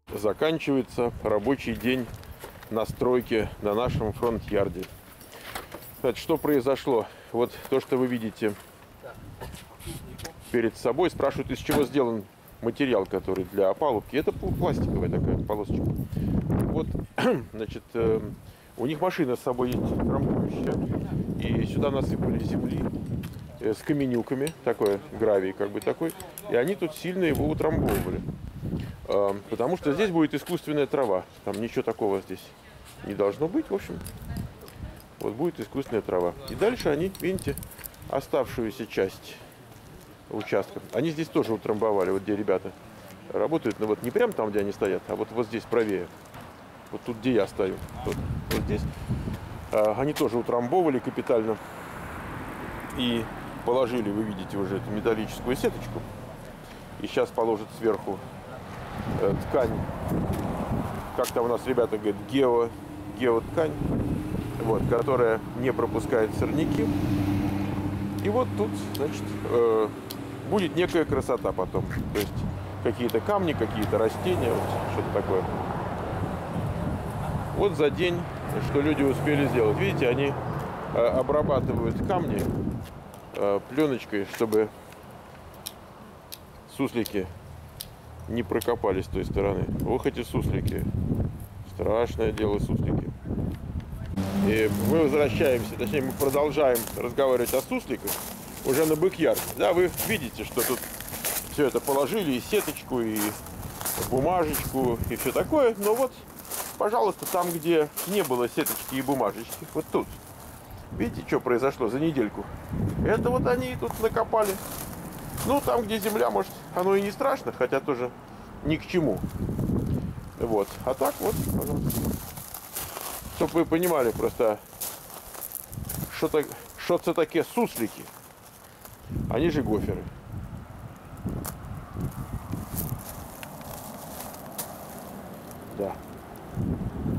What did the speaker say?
Заканчивается рабочий день на стройке на нашем фронт-ярде. Что произошло? Вот то, что вы видите перед собой. Спрашивают, из чего сделан материал, который для опалубки. Это пластиковая такая полосочка. Вот, значит, у них машина с собой есть трамбующая. И сюда насыпали земли с каменюками. Такое, гравий как бы такой. И они тут сильно его утрамбовывали. Потому что здесь будет искусственная трава. Там ничего такого здесь не должно быть. В общем, вот будет искусственная трава. И дальше они, видите, оставшуюся часть участка. Они здесь тоже утрамбовали, вот где ребята работают. Но вот не прямо там, где они стоят, а вот здесь правее. Вот тут, где я стою. Вот здесь. Они тоже утрамбовали капитально. И положили, вы видите, уже эту металлическую сеточку. И сейчас положат сверху ткань, как там у нас ребята говорят, геоткань, вот, которая не пропускает сорняки. И вот тут, значит, будет некая красота потом. То есть какие-то камни, какие-то растения, вот, что-то такое. Вот за день, что люди успели сделать. Видите, они обрабатывают камни пленочкой, чтобы суслики не прокопались с той стороны. Ох, эти суслики. Страшное дело, суслики. И мы возвращаемся, точнее, мы продолжаем разговаривать о сусликах уже на бэк-ярде. Да, вы видите, что тут все это положили, и сеточку, и бумажечку, и все такое. Но вот, пожалуйста, там, где не было сеточки и бумажечки, вот тут. Видите, что произошло за недельку? Это вот они тут накопали. Ну, там, где земля, может, оно и не страшно, хотя тоже ни к чему. Вот. А так вот, пожалуйста. Чтобы вы понимали просто, что это такие суслики. Они же гоферы. Да.